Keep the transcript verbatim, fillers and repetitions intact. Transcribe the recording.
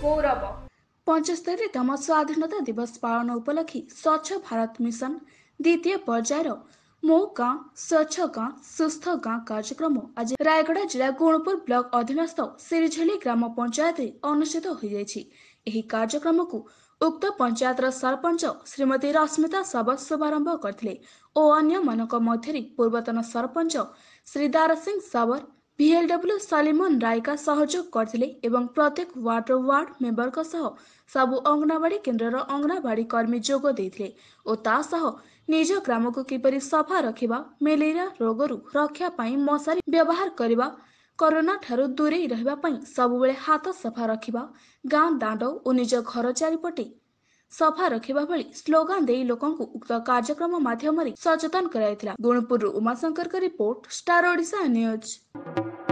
गौरव। पचहत्तरतम स्वाधीनता दिवस पालन उपलक्षी स्वच्छ भारत मिशन द्वितीय पर्यायर मो गाँ स्वच्छ गाँ सुस्थ गाँ कार्यक्रम आज रायगड़ा जिला गुणपुर ब्लॉक अधीनस्थ सिरिझेली ग्राम पंचायत अनुष्ठित हो कार्यक्रम को उक्त पंचायतर सरपंच श्रीमती रश्मिता सावत शुभारंभ करथिले ओ अन्य मानक मध्यरे पूर्वतन सरपंच श्री दारा सिंह सावर भिएलडब्ल्यू सालिमन रायका सहयोग करथिले एवं प्रत्येक वार्ड वार्ड मेंबर सह सबु अंगनवाड़ी केन्द्र अंगनवाड़ी कर्मी जोग देथिले ओ ता सह निज ग्राम को किपरि सफा रखिबा मेलेरिया रोगरू रक्षा पाई मशारी व्यवहार करिबा कोरोना ठारू दूरे रहिबा पई सबुबेले हाथ सफा रखिबा गाँ दांड और निज घर चारिपटे सफा रखिबा भली स्लोगान दे लोकों को उक्त कार्यक्रम माध्यम सचेतन कराइथिला। गुणपुर उमाशंकर का रिपोर्ट, स्टार ओडिशा न्यूज।